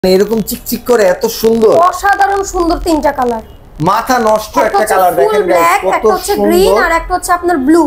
এরকম চিকচিক করে এত সুন্দর, অসাধারণ সুন্দর তিনটা কালার, মাথা নষ্ট একটা কালার দেখেন গাইস, কত সুন্দর। গ্রিন আর একটা হচ্ছে আপনার ব্লু।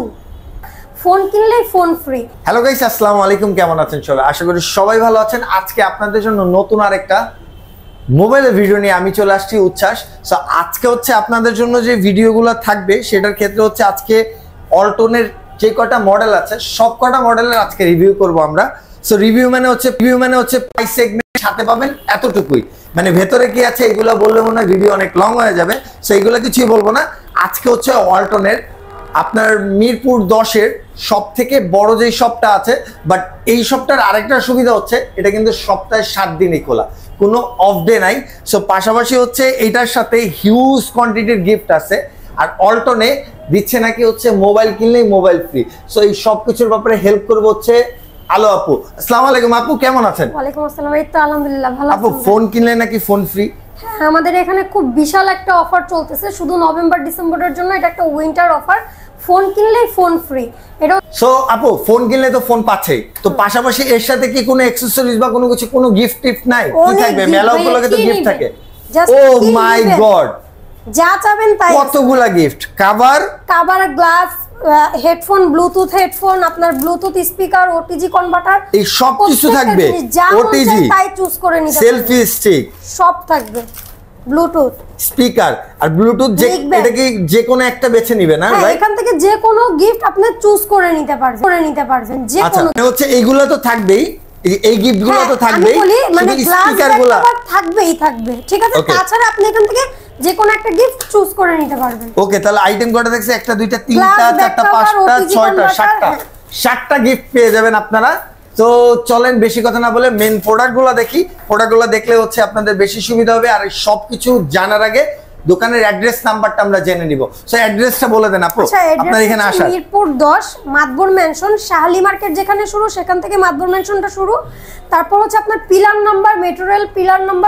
ফোন কিনলে ফোন ফ্রি। হ্যালো গাইস, আসসালামু আলাইকুম, কেমন আছেন সবাই? আশা করি সবাই ভালো আছেন। আজকে আপনাদের জন্য নতুন আরেকটা মোবাইলের ভিডিও নিয়ে আমি চলে আসছি, উচ্ছ্বাস। সো আজকে হচ্ছে আপনাদের জন্য যে ভিডিওগুলো থাকবে সেটার ক্ষেত্রে হচ্ছে আজকে অল্টনের যে কটা মডেল আছে সব কটা মডেলের আজকে রিভিউ করব আমরা। সো রিভিউ মানে হচ্ছে প্রাইস সেগমেন্ট সাথে পাবেন এতটুকুই, মানে ভেতরে কি আছে এগুলো বললে মনে হয় ভিডিও অনেক লং হয়ে যাবে। সো এগুলো কিছুই বলবো না। আজকে হচ্ছে অল্টনের আপনার মিরপুর 10-এর সব থেকে বড় যেই শপটা আছে, বাট এই শপটার আরেকটা সুবিধা হচ্ছে এটা কিন্তু সপ্তাহে 7 দিনই খোলা, কোনো অফ ডে নাই। সো পাশাপাশি হচ্ছে এইটার সাথে হিউজ কোয়ান্টিটির গিফট আছে। আর অল্টনে দিচ্ছে নাকি হচ্ছে মোবাইল কিনলেই মোবাইল ফ্রি। সো এই সব কিছুর ব্যাপারে হেল্প করবো হচ্ছে আলো আপু। আসসালামু আলাইকুম আপু, কেমন আছেন? ওয়ালাইকুম আসসালাম, এই তো আলহামদুলিল্লাহ ভালো আছি। আপু ফোন কিনলে নাকি ফোন ফ্রি? হ্যাঁ, আমাদের এখানে খুব বিশাল একটা অফার চলতেছে, শুধু নভেম্বর ডিসেম্বরের জন্য। এটা একটা উইন্টার অফার, ফোন কিনলেই ফোন ফ্রি। এটা সো আপু ফোন কিনলে তো ফোন পাচ্ছেই, তো পাশাপাশি এর সাথে কি কোনো অ্যাকসেসরিজ বা কোনো কিছু, কোনো গিফট টিফট নাই? কি থাকবে? মেলা উপলক্ষে তো গিফট থাকে। ও মাই গড, যা চাবেন তাই। কতগুলা gift! Cover, glass, headphone, bluetooth headphone, আপনার ব্লুটুথ স্পিকার, ওটিজি কনভার্টার, এই সব কিছু থাকবে। ওটিজি তাই চুজ করে নিতে, সেলফি স্টিক সব থাকবে, ব্লুটুথ স্পিকার আর ব্লুটুথ। যে এটা কি যে কোনো একটা বেছে নেবে না? হ্যাঁ, এখান থেকে যে কোনো গিফট আপনি চুজ করে নিতে পারবেন, যে কোনো। আচ্ছা, হচ্ছে এইগুলো তো থাকবেই, এই গিফটগুলো তো থাকবেই, মানে স্পিকারগুলো থাকবে, ঠিক আছে। তাছাড়া আপনি এখান থেকে যে কোনো একটা গিফট চুজ করে নিতে পারবেন। ওকে, তাহলে আইটেম কয়টা দেখছে? 1 2 3 4 5 6 7টা গিফট পেয়ে যাবেন আপনারা। তো চলেন বেশি কথা না বলে মেন প্রোডাক্টগুলো দেখি। প্রোডাক্টগুলো দেখলে হচ্ছে আপনাদের বেশি সুবিধা হবে। আর সব কিছু জানার আগে দোকানের অ্যাড্রেস নাম্বারটা আমরা জেনে নিব। সো অ্যাড্রেসটা বলে দেন আপু, আপনার এখানে আসা। মিরপুর 10 মাতবর মেনশন, শাহলি মার্কেট যেখানে শুরু সেখান থেকে মাতবর মেনশনটা শুরু। তারপর হচ্ছে আপনার pillar number, metro rail pillar number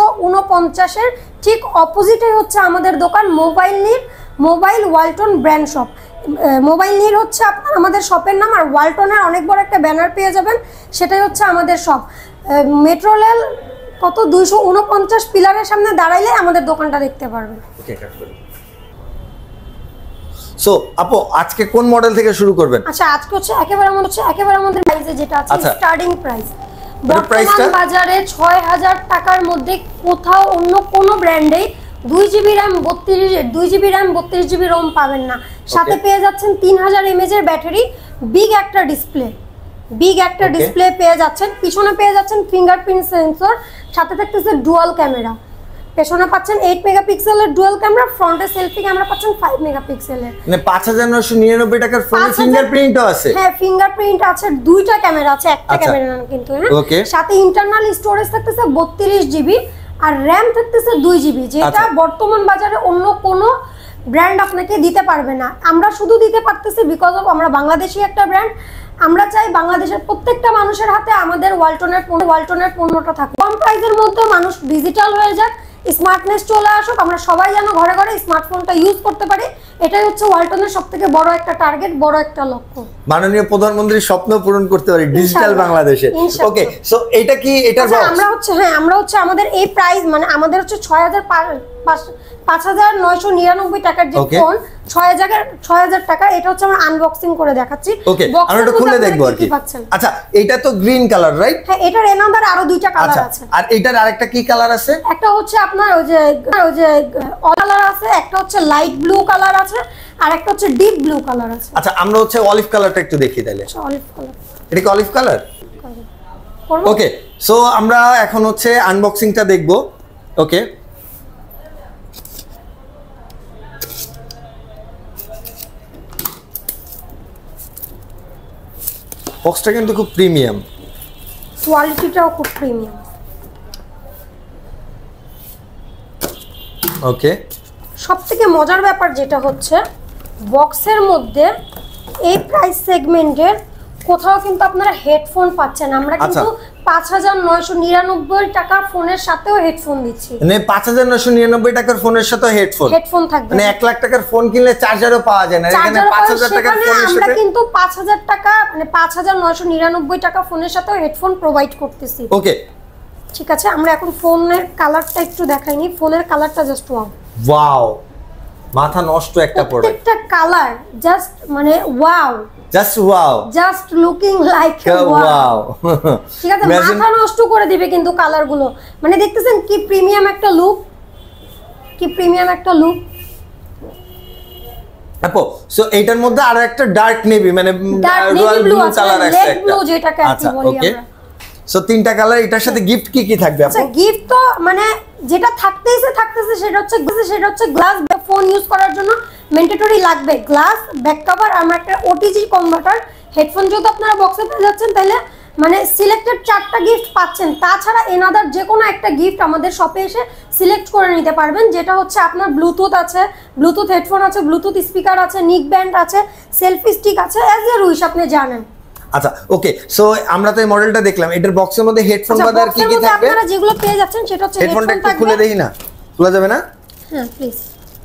249 এর ঠিক অপোজিটে হচ্ছে আমাদের দোকান mobile Walton brand shop. Mobile নির হচ্ছে আপনার আমাদের শপের নাম, আর ওয়ালটনের অনেক বড় একটা ব্যানার পেয়ে যাবেন, সেটাই হচ্ছে আমাদের শপ। মেট্রো রেল 249 পিলারের সামনে দাঁড়াইলে আমাদের দোকানটা দেখতে পারবেন। সো আপু আজকে কোন মডেল থেকে শুরু করবেন? আচ্ছা, আজকে হচ্ছে একেবারে আমাদের প্রাইসে যেটা আছে, স্টার্টিং প্রাইস বর্তমান বাজারে 6000 টাকার মধ্যে কোথাও অন্য কোনো ব্র্যান্ডে 2GB RAM 2GB RAM 32GB ROM পাবেন না। সাথে পেয়ে যাচ্ছেন 3000 mAh এর ব্যাটারি, বিগ একটা ডিসপ্লে পেয়ে যাচ্ছেন। পিছনে পেয়ে যাচ্ছেন ফিঙ্গারপ্রিন্ট সেন্সর, সাথে থাকতেছে ডুয়াল ক্যামেরা। পেছনে পাচ্ছেন 8 মেগাপিক্সেলের ডুয়াল ক্যামেরা, ফ্রন্টে সেলফি ক্যামেরা পাচ্ছেন 5 মেগাপিক্সেলের। মানে 5999 টাকার ফোনে ফিঙ্গারপ্রিন্টও আছে? হ্যাঁ, ফিঙ্গারপ্রিন্ট আছে, দুইটা ক্যামেরা আছে, একটা ক্যামেরা না কিন্তু। হ্যাঁ, সাথে ইন্টারনাল স্টোরেজ থাকতেছে 32GB আর RAM থাকতেছে 2GB, যেটা বর্তমান বাজারে অন্য কোনো ব্র্যান্ড আপনাকে দিতে পারবে না। আমরা শুধু দিতে পারতেছি বিকজ অফ আমরা বাংলাদেশি একটা ব্র্যান্ড। আমরা চাই বাংলাদেশের প্রত্যেকটা মানুষের হাতে আমাদের ওয়ালটনের পণ্যটা থাকে। কম প্রাইসের মধ্যে মানুষ ডিজিটাল হয়ে যাক, স্মার্টনেস চলে আসুক, আমরা সবাই যেন ঘরে ঘরে স্মার্টফোনটা ইউজ করতে পারি। এটাই হচ্ছে ওয়ালটনের সবথেকে বড় একটা টার্গেট, বড় একটা লক্ষ্য। মাননীয় প্রধানমন্ত্রীর স্বপ্ন পূরণ করতে পারি ডিজিটাল বাংলাদেশে। ওকে, সো এটা কি এটা আমরা হচ্ছে আমাদের এই প্রাইস, মানে আমাদের হচ্ছে 5999 টাকার যে ফোন, 6000 টাকা, এটা হচ্ছে আমরা আনবক্সিং করে দেখাচ্ছি। ওকে, আমরা এটা খুলে দেখব আর কি। আচ্ছা, এটা তো গ্রিন কালার, রাইট? হ্যাঁ, এটার এনাদার আরো দুইটা কালার আছে। আর এটার আরেকটা কি কালার আছে? একটা হচ্ছে আপনার ওই যে কালার আছে, একটা হচ্ছে লাইট ব্লু কালার আছে, আর একটা হচ্ছে ডিপ ব্লু কালার আছে। আচ্ছা, আমরা হচ্ছে অলিভ কালারটা একটু দেখি তাহলে। অলিভ কালার, এটা কি অলিভ কালার? ওকে, সো আমরা এখন হচ্ছে আনবক্সিংটা দেখব। ওকে, বক্সটা কিন্তু খুব প্রিমিয়াম, কোয়ালিটিটাও খুব প্রিমিয়াম। ওকে, সবথেকে মজার ব্যাপার যেটা হচ্ছে বক্সের মধ্যে এই প্রাইস সেগমেন্টের কোথাও কিন্তু আপনারা হেডফোন পাচ্ছেন। আমরা কিন্তু 5999 টাকার ফোনের সাথেও হেডফোন দিচ্ছি। মানে 5999 টাকার ফোনের সাথে হেডফোন থাকবে। মানে 1 লাখ টাকার ফোন কিনলে চার্জারও পাওয়া যায় না, এখানে 5000 টাকার ফোনের সাথে আমরা কিন্তু 5000 টাকা, মানে 5999 টাকা ফোনের সাথে হেডফোন প্রোভাইড করতেছি। ওকে, ঠিক আছে, আমরা এখন ফোনের কালারটা একটু দেখাইনি, ফোনের কালারটা জাস্ট ওয়াও, মাথা নষ্ট একটা প্রোডাক্ট, প্রত্যেকটা কালার জাস্ট মানে wow, just looking like wow. ঠিক আছে, মাথা নষ্ট করে দিবে কিন্তু কালারগুলো, মানে দেখতেছেন কি প্রিমিয়াম একটা লুক, আপু। সো এটার মধ্যে আরো একটা ডার্ক নেভি মানে রয়্যাল ব্লু কালার আছে একটা, যেটাকে আচ্ছা বলি ওকে। আমরা। সো তিনটা কালার, এটার সাথে গিফট কি থাকবে আপু? আচ্ছা, গিফট তো মানে যেটা থাকতেছে সেটা হচ্ছে গ্লাস ফোন ইউজ করার জন্য ম্যান্ডেটরি লাগবে গ্লাস, ব্যাক কভার, আর একটা ওটিজি কনভার্টার। হেডফোন যদি আপনারা বক্সে পেয়ে যাচ্ছেন তাহলে মানে সিলেক্টেড 4টা গিফট পাচ্ছেন। তাছাড়া এনাদার যে কোনো একটা গিফট আমাদের শপে এসে সিলেক্ট করে নিতে পারবেন, যেটা হচ্ছে আপনার ব্লুটুথ আছে, ব্লুটুথ হেডফোন আছে, ব্লুটুথ স্পিকার আছে, নিক ব্যান্ড আছে, সেলফি স্টিক আছে, অ্যাজ এ উইশ আপনি জানেন। আচ্ছা ওকে, সো আমরা তো এই মডেলটা দেখলাম, এটার বক্সের মধ্যে হেডফোন বাদে আর কি থাকবে? আপনারা যেগুলো পেয়ে যাচ্ছেন সেটা হচ্ছে হেডফোনটা একটু খুলে দেই না, খোলা যাবে না? হ্যাঁ প্লিজ।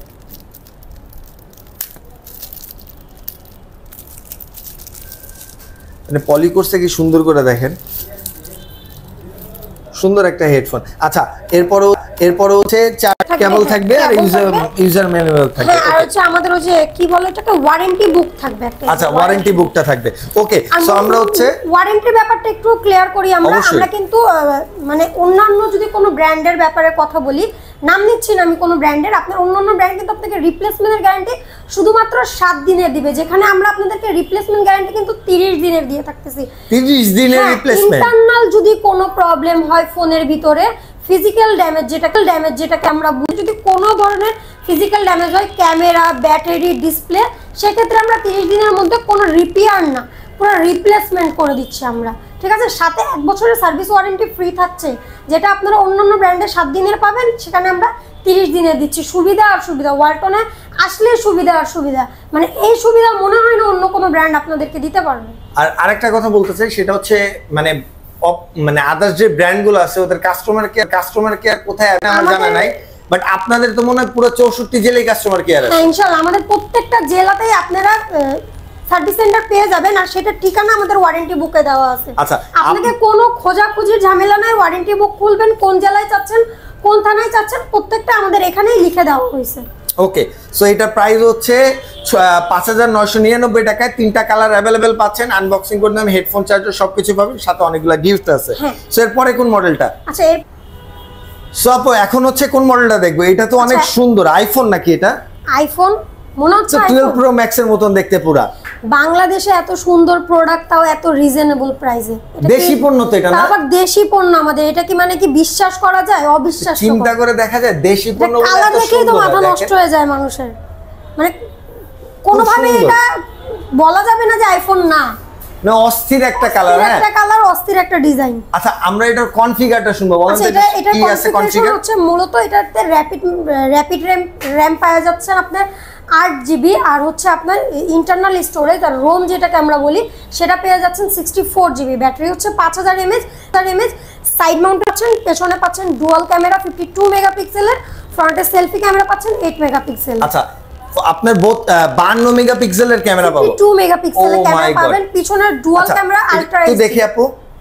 মানে পলি করছে কি সুন্দর করে দেখেন, সুন্দর একটা হেডফোন। আচ্ছা, এরপরও হচ্ছে 4 কেবল থাকবে আর ইউজার ম্যানুয়াল থাকবে। হ্যাঁ, আর হচ্ছে আমাদের ওই যে কি বলে এটাকে ওয়ারেন্টি বুক থাকবে একটা। আচ্ছা, ওয়ারেন্টি বুকটা থাকবে। ওকে, সো আমরা হচ্ছে ওয়ারেন্টির ব্যাপারটা একটু ক্লিয়ার করি আমরা কিন্তু মানে অন্যান্য যদি কোনো ব্র্যান্ডের ব্যাপারে কথা বলি, নাম নিচ্ছি না আমি কোনো ব্র্যান্ডের, আপনার অন্যান্য ব্র্যান্ড কিন্তু আপনাকে রিপ্লেসমেন্টের গ্যারান্টি শুধুমাত্র 7 দিনের দিবে, যেখানে আমরা আপনাদেরকে রিপ্লেসমেন্ট গ্যারান্টি কিন্তু 30 দিনের দিয়ে থাকতেছি। 30 দিনের রিপ্লেসমেন্ট। ইন্টারনাল যদি কোনো প্রবলেম হয় ফোনের ভিতরে, ফিজিক্যাল ড্যামেজ যেটাকে আমরা বুঝি, যদি কোনো ধরনের ফিজিক্যাল ড্যামেজ হয়, ক্যামেরা, ব্যাটারি, ডিসপ্লে, সেক্ষেত্রে আমরা 30 দিনের মধ্যে কোনো রিপেয়ার না, পুরো রিপ্লেসমেন্ট করে দিচ্ছি আমরা। ঠিক আছে, সাথে 1 বছরের সার্ভিস ওয়ারেন্টি ফ্রি থাকছে, যেটা আপনারা অন্যান্য ব্র্যান্ডে 7 দিনের পাবেন, সেখানে আমরা 30 দিনের দিচ্ছি। সুবিধা আর সুবিধা, ওয়ালটনে আসলে সুবিধা আর সুবিধা, মানে এই সুবিধা মনে হয় না অন্য কোনো ব্র্যান্ড আপনাদেরকে দিতে পারবে। আর আরেকটা কথা বলতে চাই, সেটা হচ্ছে মানে আদার্স যে ব্র্যান্ডগুলো আছে ওদের কাস্টমার কেয়ার কোথায় আছে আমার জানা নাই, বাট আপনাদের তো মনে হয় পুরো 64 জেলায় কাস্টমার কেয়ার আছে। হ্যাঁ ইনশাআল্লাহ, আমাদের প্রত্যেকটা জেলাতেই আপনারা সার্ভিস সেন্টার পেয়ে যাবেন, আর সেটা ঠিকানা আমাদের ওয়ারেন্টি বুকে দেওয়া আছে। আচ্ছা, আপনাদের কোনো খোঁজাখুঁজির ঝামেলা নাই, ওয়ারেন্টি বুক খুলবেন, কোন জেলায় চাচ্ছেন, কোন থানায় চাচ্ছেন, প্রত্যেকটা আমাদের এখানেই লিখে দেওয়া হয়েছে। ওকে, সো এটা প্রাইস হচ্ছে 5999 টাকায়, 3টা কালার অ্যাভেলেবেল পাচ্ছেন। আনবক্সিং করে আমি হেডফোন চার্জার সবকিছু পাবেন, সাথে অনেকগুলো গিফট আছে। সো এরপরে কোন মডেলটা? আচ্ছা, সো আপু এখন হচ্ছে কোন মডেলটা দেখবো? এটা তো অনেক সুন্দর, আইফোন নাকি এটা? আইফোন মনে হচ্ছে 12 প্রো ম্যাক্স এর মতন দেখতে পুরা। বাংলাদেশে এত সুন্দর প্রোডাক্ট, তাও এত রিজনেবল প্রাইসে। দেশি পণ্য তো এটা না? আবার দেশি পণ্য আমাদের, এটা কি মানে কি বিশ্বাস করা যায়? অবিশ্বাস। চিন্তা করে দেখা যায় দেশি পণ্য বলে কালার দেখেই তো মাথা নষ্ট হয়ে যায় মানুষের, মানে কোনোভাবে এটা বলা যাবে না যে আইফোন না, না অস্থির একটা কালার। হ্যাঁ, একটা কালার, অস্থির একটা ডিজাইন। আচ্ছা, আমরা এটার কনফিগারটা শুনবো, বলেন তো এটা কি আছে কনফিগার? হচ্ছে মূলত এটাতে র‍্যাপিড র‍্যাম পাওয়া যাচ্ছে আপনার 8 জিবি, আর হচ্ছে আপনার ইন্টারনাল স্টোরেজ আর রোম যেটাকে আমরা বলি সেটা পেয়ে যাচ্ছেন 64 জিবি। ব্যাটারি হচ্ছে 5000 mAh। সাইড মাউন্ট পাচ্ছেন, পেছনে পাচ্ছেন ডুয়াল ক্যামেরা 52 মেগাপিক্সেলের, ফ্রন্টে সেলফি ক্যামেরা পাচ্ছেন 8 মেগাপিক্সেল। আচ্ছা, আপনার 52 মেগাপিক্সেলের ক্যামেরা পাবো, 2 মেগাপিক্সেলের ক্যামেরা পাবেন, পিছনের ডুয়াল ক্যামেরা আলট্রা এইচ। দেখি আপু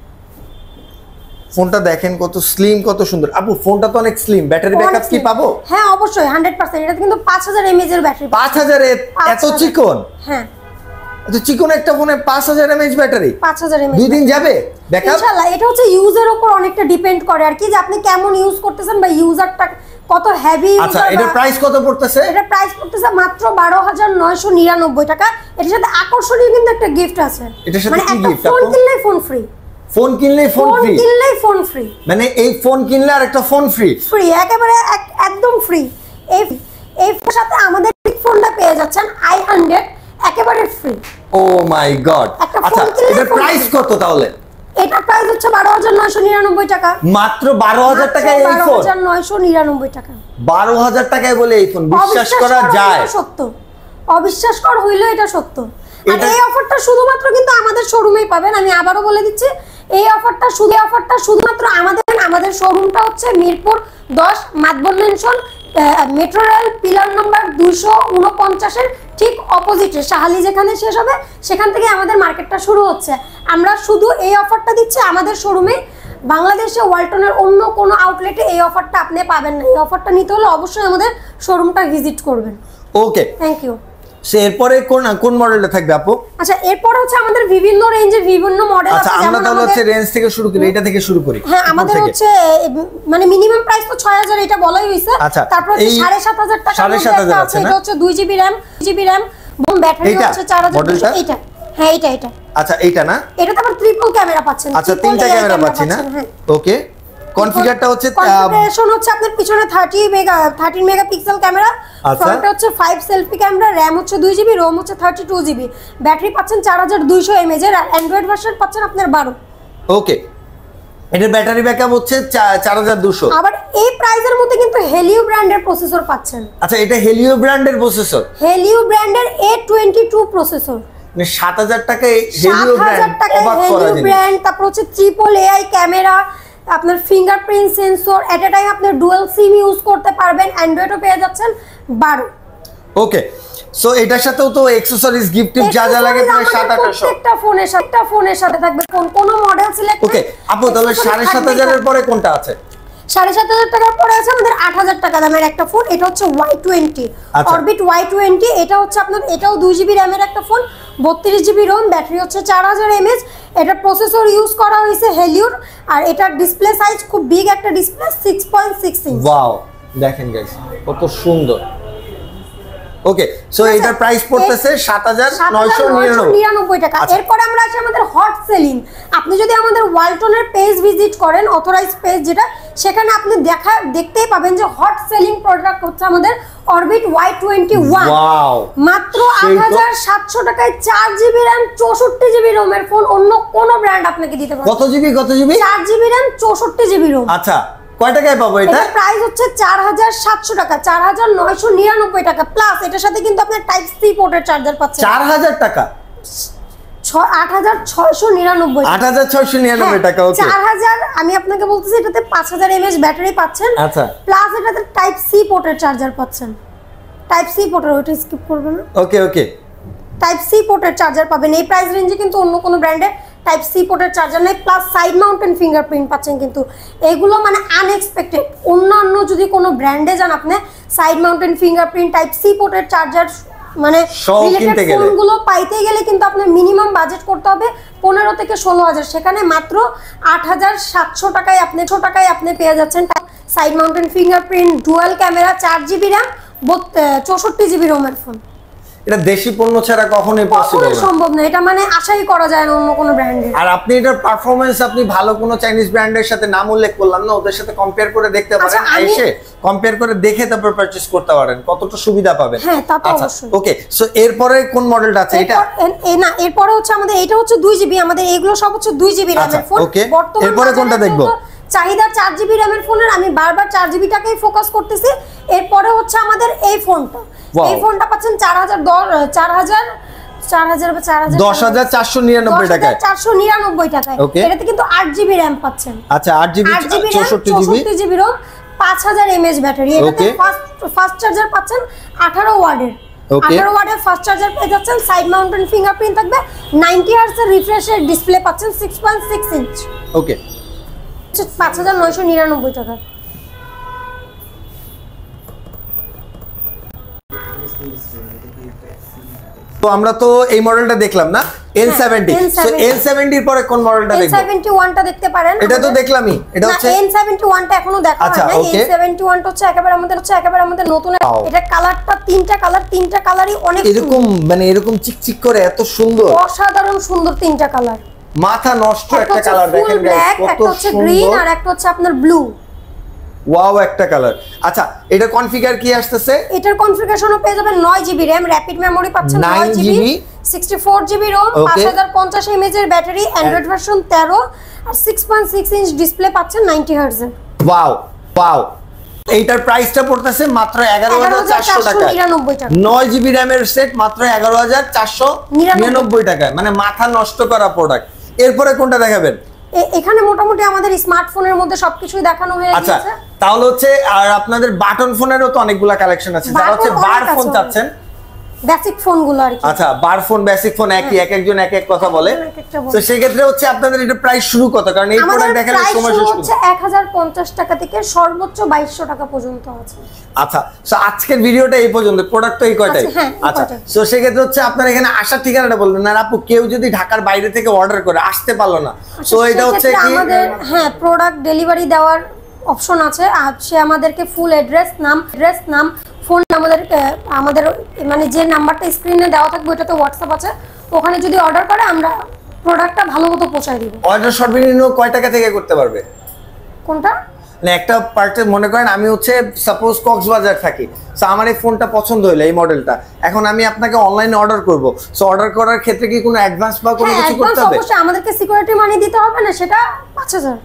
ফোনটা দেখেন কত স্লিম, কত সুন্দর। আপু ফোনটা তো অনেক স্লিম, ব্যাটারি ব্যাকআপ কি পাবো? হ্যাঁ অবশ্যই 100%। এটা কিন্তু 5000 mAh এর ব্যাটারি। 5000 এত চিকন? হ্যাঁ, এত চিকন একটা ফোনে 5000 mAh ব্যাটারি, 5000 mAh 2 দিন যাবে ব্যাকআপ? ইনশাআল্লাহ। এটা হচ্ছে ইউজার উপর অনেকটা ডিপেন্ড করে আর কি, যে আপনি কেমন ইউজ করতেছেন বা ইউজারটা কত হেভি। আচ্ছা, এটা প্রাইস কত পড়তেছে? এটা প্রাইস পড়তেছে মাত্র 12999 টাকা। এর সাথে আকর্ষণীয় কিন্তু একটা গিফট আছে। এটার সাথে কি গিফট? ফোন কিনলেই ফোন ফ্রি। ফোন কিনলেই ফোন ফ্রি? কিনলেই ফোন ফ্রি, মানে এই ফোন কিনলে আর একটা ফোন ফ্রি? ফ্রি, একেবারে একদম ফ্রি। এই ফোনের সাথে আমাদের ফোনটা পেয়ে যাচ্ছেন i100 একেবারে ফ্রি। ও মাই গড। আচ্ছা, এটার প্রাইস কত তাহলে? এটা প্রাইস হচ্ছে 12999 টাকা। মাত্র 12000 টাকায় এই ফোন? 12999 টাকা। 12000 টাকায় বলে এই ফোন বিশ্বাস করা যায়? সত্য, অবিশ্বাস কর হইলেও এটা সত্য। আর এই অফারটা শুধুমাত্র কিন্তু আমাদের শোরুমেই পাবেন। আমি আবারও বলে দিচ্ছি, এই অফারটা শুধুমাত্র আমাদের শোরুমটা হচ্ছে Mirpur 10 Matbar mansion, metro rail pillar number 249 এর ঠিক অপোজিটে, শাহালি যেখানে শেষ হবে সেখান থেকে আমাদের মার্কেটটা শুরু হচ্ছে। আমরা শুধু এই অফারটা দিচ্ছি আমাদের শোরুমে। বাংলাদেশে ওয়ালটনের অন্য কোনো আউটলেটে এই অফারটা আপনি পাবেন না। এই অফারটা নিতে হলে অবশ্যই আমাদের শোরুমটা ভিজিট করবেন। ওকে, থ্যাংক ইউ। সো এরপরে কোন মডেলটা থাকবে আপু? আচ্ছা, এরপরে হচ্ছে আমাদের বিভিন্ন রেঞ্জের বিভিন্ন মডেল আছে। আচ্ছা, আমরা তাহলে হচ্ছে রেঞ্জ থেকে শুরু করি, এটা থেকে শুরু করি। হ্যাঁ, আমাদের হচ্ছে মানে মিনিমাম প্রাইস তো 6000 এটা বলাই হইছে। তারপর হচ্ছে 7500 টাকা আছে, এটা হচ্ছে 2GB RAM এবং ব্যাটারি হচ্ছে 4000। এটা হ্যাঁ, এটা আচ্ছা, এইটা না, এটা তো আবার ট্রিপল ক্যামেরা পাচ্ছেন। আচ্ছা, তিনটা ক্যামেরা পাচ্ছি না? ওকে, কনফিগারটা হচ্ছে কনফিগারেশন হচ্ছে আপনার পিছনে 13 মেগাপিক্সেল ক্যামেরা, ফ্রন্টে হচ্ছে 5 সেলফি ক্যামেরা, র‍্যাম হচ্ছে 2GB, রোম হচ্ছে 32GB, ব্যাটারি পাচ্ছেন 4200 mAh এর, আর অ্যান্ড্রয়েড ভার্সন পাচ্ছেন আপনার 12। ওকে, এটার ব্যাটারি ব্যাকআপ হচ্ছে 4200। আবার এই প্রাইসের মধ্যে কিন্তু হেলিও ব্র্যান্ডের প্রসেসর পাচ্ছেন। আচ্ছা, এটা হেলিও ব্র্যান্ডের প্রসেসর, হেলিও ব্র্যান্ডের A22 প্রসেসর, মানে 7000 টাকায় হেলিও ব্র্যান্ড, অবাক করা জিনিস। ব্র্যান্ড, তারপর হচ্ছে ট্রিপল AI ক্যামেরা, আপনার fingerprint sensor, at a time আপনি ডুয়াল সিম ইউজ করতে পারবেন, অ্যান্ড্রয়েডও পেয়ে যাচ্ছেন 12। ওকে, সো এটার সাথেও তো অ্যাকসেসরিজ গিফট যা যা লাগে প্রায় 7-800। একটা ফোনের সাথে থাকবে, কোন মডেল সিলেক্ট। ওকে আপু, তাহলে 7500 এর পরে কোনটা আছে? 7500 টাকার পরে আছে আমাদের 8000 টাকা দামের একটা ফোন, এটা হচ্ছে Y20 অরবিট Y20। এটা হচ্ছে আপনার, এটাও 2GB RAM এর একটা ফোন, 32GB রোম, ব্যাটারি হচ্ছে 4000 mAh। এটা প্রসেসর ইউজ করা হয়েছে হেলিওর, আর এটার ডিসপ্লে সাইজ খুব বিগ একটা ডিসপ্লে, 6.6 ইঞ্চ। ওয়াও, দেখেন গাইস কত সুন্দর। ওকে, সো এটার প্রাইস পড়তেছে 7999 টাকা। এরপর আমরা আসি আমাদের হট সেলিং। আপনি যদি আমাদের ওয়ালটনের পেজ ভিজিট করেন, অথরাইজ পেজ যেটা, সেখানে আপনি দেখতেই পাবেন যে হট সেলিং প্রোডাক্ট হচ্ছে আমাদের অরবিট Y21। ওয়াও, মাত্র 8700 টাকায় 4GB RAM 64GB ROM এর ফোন অন্য কোন ব্র্যান্ড আপনাকে দিতে পারবে। কত GB? 4GB RAM 64GB ROM। আচ্ছা, কয় টাকায় পাবো এটা? এটার প্রাইস হচ্ছে 4700 টাকা, 4999 টাকা, প্লাস এটার সাথে কিন্তু আপনি টাইপ সি পোর্টের চার্জার পাচ্ছেন। 4000 টাকা, 8699 টাকা। ওকে, 4000 আমি আপনাকে বলতেছি, এটাতে 5000 mAh ব্যাটারি পাচ্ছেন। আচ্ছা, প্লাস এটাতে টাইপ সি পোর্টের চার্জার পাচ্ছেন। টাইপ সি পোর্টের, ওইটা স্কিপ করবেন না। ওকে, টাইপ সি পোর্টের চার্জার পাবেন। এই প্রাইস রেঞ্জে কিন্তু অন্য কোনো ব্র্যান্ডে টাইপ সি পোর্টের চার্জার নেই, প্লাস সাইড মাউন্টেন ফিঙ্গারপ্রিন্ট পাচ্ছেন। কিন্তু এগুলো মানে আনএক্সপেক্টেড। অন্যান্য যদি কোনো ব্র্যান্ডে যান আপনি, side mountain fingerprint, type C পোর্টের চার্জার মানে রিলেটেড ফোনগুলো পাইতে গেলে কিন্তু আপনার মিনিমাম বাজেট করতে হবে 15 থেকে 16000। সেখানে মাত্র 8700 টাকায় আপনি পেয়ে যাচ্ছেন side mountain fingerprint, dual camera, 4GB RAM 64GB ROM এর ফোন। এটা দেশি পণ্য ছাড়া কখনোই পসিবল না, সম্ভব না। এটা মানে আশাই করা যায় না অন্য কোনো ব্র্যান্ডে। আর আপনি এটার পারফরম্যান্স আপনি ভালো কোনো চাইনিজ ব্র্যান্ডের সাথে নাম উল্লেখ করলাম না, ওদের সাথে কম্পেয়ার করে দেখতে পারেন, এসে কম্পেয়ার করে দেখে তারপর পারচেজ করতে পারেন, কতটা সুবিধা পাবেন। হ্যাঁ, তা তো অবশ্যই। ওকে, সো এরপরে কোন মডেলটা আছে? এটা না, এরপরে হচ্ছে আমাদের এটা হচ্ছে 2GB, আমাদের এগুলো সব হচ্ছে 2GB RAM এর ফোন। বর্তমানে এরপরে কোনটা দেখব? চাহিদা 4GB RAM এর ফোনের, আমি বারবার 4GB টাকেই ফোকাস করতেছি। এরপরে হচ্ছে আমাদের এই ফোনটা, এই ফোনটা পাচ্ছেন 10499 টাকায়, 499 টাকায়। এটাতে কিন্তু 8GB RAM পাচ্ছেন। আচ্ছা, 8GB 64GB ROM, 5000 mAh battery. এটাতে ফাস্ট চার্জার পাচ্ছেন 18 ওয়াটের। 18 ওয়াটের ফাস্ট চার্জার পেয়ে যাচ্ছেন। সাইড মাউন্টেন ফিঙ্গারপ্রিন্ট থাকবে, 90 হার্টজ এর রিফ্রেশের ডিসপ্লে পাচ্ছেন, 6.6 ইঞ্চ। ওকে, 5999 টাকা। তো আমরা তো এই মডেলটা দেখলাম না, N70। সো N70 এর পরে কোন মডেলটা দেখব? N71 টা দেখতে পারেন। এটা তো দেখলামই, এটা হচ্ছে N71 টা এখনো দেখা হয়নি। N71 টা হচ্ছে একেবারে আমাদের নতুন। এটা কালারটা তিনটা কালারই অনেক এরকম, মানে এরকম চিকচিক করে এত সুন্দর, অসাধারণ সুন্দর তিনটা কালার, মাথা নষ্ট একটা কালার। দেখেন গাইস কত সুন্দর, গ্রিন আর একটা হচ্ছে আপনার ব্লু। ওয়াও, একটা কালার। আচ্ছা, এটা কনফিগার কি আসতেছে? এটার কনফিগারেশনও পেয়ে যাবেন 9GB RAM, র‍্যাপিড মেমরি পাচ্ছেন 9GB, 64GB ROM, 5050 mAh এর ব্যাটারি, অ্যান্ড্রয়েড ভার্সন 13 আর 6.6 ইঞ্চ ডিসপ্লে পাচ্ছেন 90 হার্টজ এর। ওয়াও, এইটার প্রাইসটা পড়তেছে মাত্র 11400 টাকা, 9GB RAM এর সেট মাত্র 11499 টাকায়, মানে মাথা নষ্ট করা প্রোডাক্ট। এরপরে কোনটা দেখাবেন? এখানে মোটামুটি আমাদের স্মার্টফোনের মধ্যে সবকিছুই দেখানো হয়ে গেছে। আচ্ছা, তাহলে হচ্ছে আর আপনাদের বাটন ফোনেরও তো অনেকগুলা কালেকশন আছে, যারা হচ্ছে বার ফোন চাচ্ছেন, বেসিক ফোনগুলো আর কি। আচ্ছা, বার ফোন বেসিক ফোন একই, এক একজন এক এক কথা বলে। তো সেই ক্ষেত্রে হচ্ছে আপনাদের এটা প্রাইস শুরু কত? কারণ এই প্রোডাক্ট দেখালে সময় শেষ হচ্ছে 1050 টাকা থেকে সর্বোচ্চ 2200 টাকা পর্যন্ত আছে। আচ্ছা, সো আজকের ভিডিওটা এই পর্যন্ত, প্রোডাক্ট তো এই কয়টাই। আচ্ছা, সো সেই ক্ষেত্রে হচ্ছে আপনার এখানে আসার ঠিকানাটা বলবেন না আপু, কেউ যদি ঢাকার বাইরে থেকে অর্ডার করে আসতে পারলো না, সো এটা হচ্ছে কি আমাদের প্রোডাক্ট ডেলিভারি দেওয়ার অপশন আছে। আর সে আমাদেরকে ফুল অ্যাড্রেস নাম ফোন আমাদের মানে যে নাম্বারটা স্ক্রিনে দেওয়া থাকবে ওটাতে হোয়াটসঅ্যাপ আছে, ওখানে যদি অর্ডার করে আমরা প্রোডাক্টটা ভালো মতো পৌঁছায় দিব। অর্ডার সর্বনিম্ন কয় টাকা থেকে করতে পারবে? কোনটা? মানে একটা পার্টে মনে করেন আমি হচ্ছে সাপোজ কক্সবাজার থাকি, সো আমার এই ফোনটা পছন্দ হলো, এই মডেলটা, এখন আমি আপনাকে অনলাইনে অর্ডার করব, সো অর্ডার করার ক্ষেত্রে কি কোনো অ্যাডভান্স বা কোনো কিছু করতে হবে? অবশ্যই আমাদেরকে সিকিউরিটি মানি দিতে হবে না, সেটা 5000।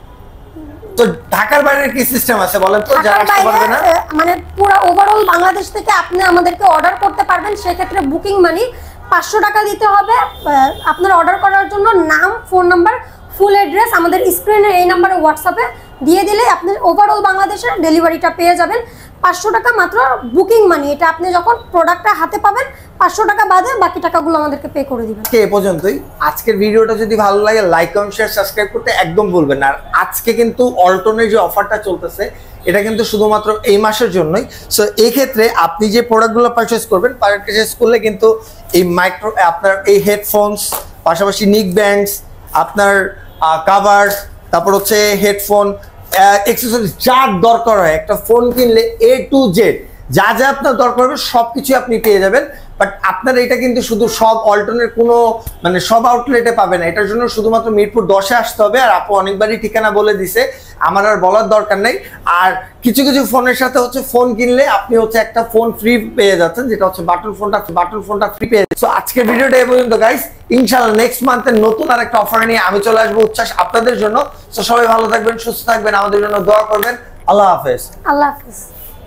তো ঢাকার বাইরে কি সিস্টেম আছে বলেন তো, যারা আসতে পারবে না? মানে পুরো ওভারঅল বাংলাদেশ থেকে আপনি আমাদেরকে অর্ডার করতে পারবেন, সেক্ষেত্রে বুকিং মানি 500 টাকা দিতে হবে। আপনার অর্ডার করার জন্য নাম, ফোন নাম্বার, ফুল অ্যাড্রেস আমাদের স্ক্রিনে এই নাম্বারে হোয়াটসঅ্যাপে দিয়ে দিলে আপনি ওভারঅল বাংলাদেশের ডেলিভারিটা পেয়ে যাবেন। 500 টাকা মাত্র বুকিং মানি, এটা আপনি যখন প্রোডাক্টটা হাতে পাবেন 500 টাকা বাদে বাকি টাকাগুলো আমাদেরকে পে করে দিবেন। এ পর্যন্তই। আজকের ভিডিওটা যদি ভালো লাগে লাইক কমেন্ট শেয়ার সাবস্ক্রাইব করতে একদম ভুলবেন না। আর আজকে কিন্তু অল্টনের যে অফারটা চলতেছে এটা কিন্তু শুধুমাত্র এই মাসের জন্যই। সো এই ক্ষেত্রে আপনি যে প্রোডাক্টগুলো পারচেস করবেন, পারচেস করলে কিন্তু এই মাইক্রো আপনার এই হেডফোনস, পাশাপাশি নিক ব্যান্ডস, আপনার কাভার, তারপর হচ্ছে হেডফোন, অ্যাকসেসরিজ যা দরকার হয় একটা ফোন কিনলে A to Z যা যা আপনার দরকার হবে সবকিছু আপনি পেয়ে যাবেন। বাট আপনার এটা কিন্তু শুধু সব অল্টনের কোনো মানে সব আউটলেটে পাবে না, এটার জন্য শুধুমাত্র মিরপুর 10-এ আসতে হবে। আর আপু অনেকবারই ঠিকানা বলে দিছে, আমার আর বলার দরকার নেই। আর কিছু কিছু ফোনের সাথে হচ্ছে ফোন কিনলে আপনি হচ্ছে একটা ফোন ফ্রি পেয়ে যাচ্ছেন, যেটা হচ্ছে বাটন ফোনটা ফ্রি পেয়ে যাচ্ছে। সো আজকের ভিডিওটা এই পর্যন্ত গাইস, ইনশাআল্লাহ নেক্সট মান্থের নতুন আর একটা অফার নিয়ে আমি চলে আসবো উচ্ছ্বাস আপনাদের জন্য। সো সবাই ভালো থাকবেন, সুস্থ থাকবেন, আমাদের জন্য দোয়া করবেন। আল্লাহ হাফেজ। আল্লাহ হাফেজ।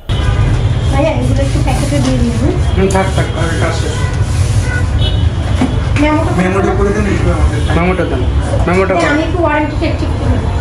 ভাইয়া এগুলো একটু প্যাকেটে দিয়ে দিন। থাক আর কাছে মেমোটা করে দেন, মেমোটা দেন, মেমোটা আমি একটু ওয়ারেন্টি চেক করি।